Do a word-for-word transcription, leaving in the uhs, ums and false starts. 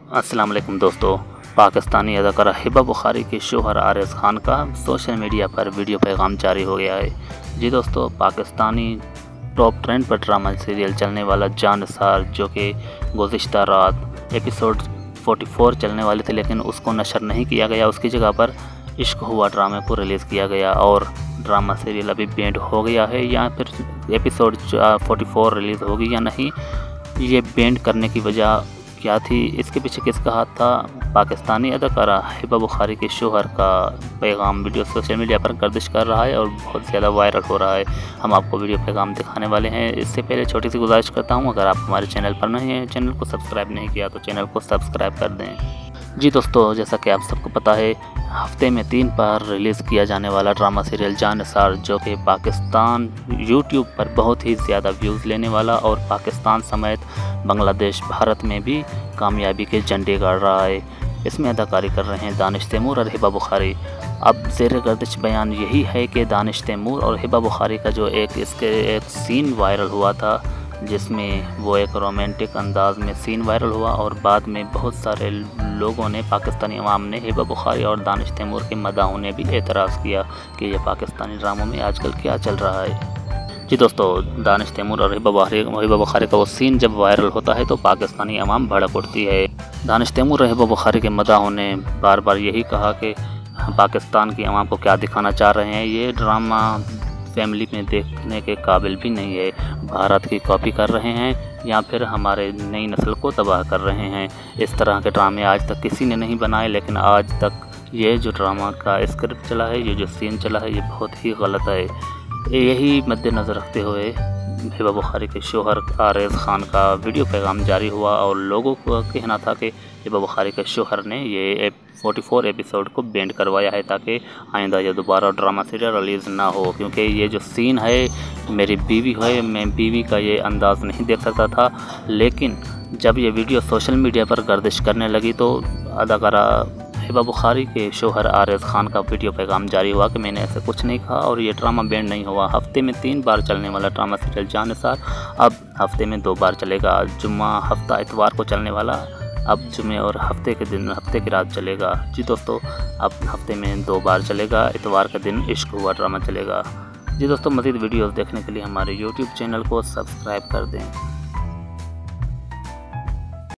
अस्सलाम वालेकुम दोस्तों। पाकिस्तानी अदाकारा हिबा बुखारी के शोहर आरिज़ खान का सोशल मीडिया पर वीडियो पैगाम जारी हो गया है। जी दोस्तों, पाकिस्तानी टॉप ट्रेंड पर ड्रामा सीरियल चलने वाला जानसार, जो कि गुज़िश्ता रात एपिसोड चौवालीस चलने वाले थे लेकिन उसको नशर नहीं किया गया, उसकी जगह पर इश्क हुआ ड्रामे को रिलीज़ किया गया और ड्रामा सीरियल अभी बेंड हो गया है। या फिर एपिसोड चौवालीस रिलीज़ होगी या नहीं, ये बेंड करने की वजह क्या थी, इसके पीछे किसका हाथ था? पाकिस्तानी अदाकारा हिबा बुखारी के शोहर का पैगाम वीडियो सोशल मीडिया पर गर्दिश कर रहा है और बहुत ज़्यादा वायरल हो रहा है। हम आपको वीडियो पैगाम दिखाने वाले हैं। इससे पहले छोटी सी गुजारिश करता हूं, अगर आप हमारे चैनल पर नहीं हैं, चैनल को सब्सक्राइब नहीं किया तो चैनल को सब्सक्राइब कर दें। जी दोस्तों, जैसा कि आप सबको पता है, हफ्ते में तीन बार रिलीज़ किया जाने वाला ड्रामा सीरियल जानसार, जो कि पाकिस्तान यूट्यूब पर बहुत ही ज़्यादा व्यूज़ लेने वाला और पाकिस्तान समेत बांग्लादेश, भारत में भी कामयाबी के झंडे गाड़ रहा है। इसमें अदाकारी कर रहे हैं दानिश तैमूर और हिबा बुखारी। अब ज़ेर गर्दिश बयान यही है कि दानिश तैमूर और हिबा बुखारी का जो एक इसके एक सीन वायरल हुआ था, जिसमें वो एक रोमांटिक अंदाज में सीन वायरल हुआ और बाद में बहुत सारे लोगों ने, पाकिस्तानी अवाम ने हिबा बुखारी और दानिश तैमूर के मदाहों ने भी एतराज़ किया कि ये पाकिस्तानी ड्रामों में आजकल क्या चल रहा है। जी दोस्तों, दानिश तैमूर और हिबा बुखारी हिबा बुखारी का वो सीन जब वायरल होता है तो पाकिस्तानी अवाम भड़क उठती है। दानिश तैमूर और हिबा बुखारी के मदाहों ने बार बार यही कहा कि पाकिस्तान की अवाम को क्या दिखाना चाह रहे हैं, ये ड्रामा फैमिली में देखने के काबिल भी नहीं है। भारत की कॉपी कर रहे हैं या फिर हमारे नई नस्ल को तबाह कर रहे हैं। इस तरह के ड्रामे आज तक किसी ने नहीं बनाए, लेकिन आज तक ये जो ड्रामा का स्क्रिप्ट चला है, ये जो सीन चला है, ये बहुत ही गलत है। यही मद्देनज़र रखते हुए हिबा बुखारी के शोहर आरिज़ खान का वीडियो पैगाम जारी हुआ और लोगों को कहना था कि हिबा बुखारी के शोहर ने ये चौवालीस एपिसोड को बेंड करवाया है ताकि आइंदा या दोबारा ड्रामा सीरियल रिलीज़ ना हो, क्योंकि ये जो सीन है, मेरी बीवी है, मैं बीवी का ये अंदाज़ नहीं देख सकता था। लेकिन जब ये वीडियो सोशल मीडिया पर गर्दिश करने लगी तो अदाकारा हिबा बुखारी के शोहर आरिज़ खान का वीडियो पैगाम जारी हुआ कि मैंने ऐसा कुछ नहीं कहा और ये ड्रामा बेंड नहीं हुआ। हफ्ते में तीन बार चलने वाला ड्रामा सीरियल जानसार अब हफ्ते में दो बार चलेगा। जुम्मा हफ्ता इतवार को चलने वाला अब जुमे और हफ्ते के दिन हफ्ते की रात चलेगा। जी दोस्तों, अब हफ्ते में दो बार चलेगा, इतवार के दिन इश्क हुआ ड्रामा चलेगा। जी दोस्तों, मज़ीद वीडियोज़ देखने के लिए हमारे यूट्यूब चैनल को सब्सक्राइब कर दें।